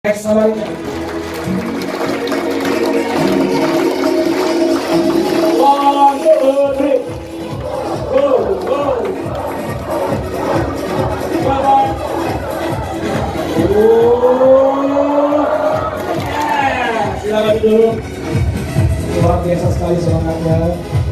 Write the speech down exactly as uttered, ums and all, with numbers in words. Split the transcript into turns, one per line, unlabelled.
Sabarnya. One, two, three. Go, go. Bye-bye. Oh, yeah. Silakan dulu. Luar biasa sekali semangatnya.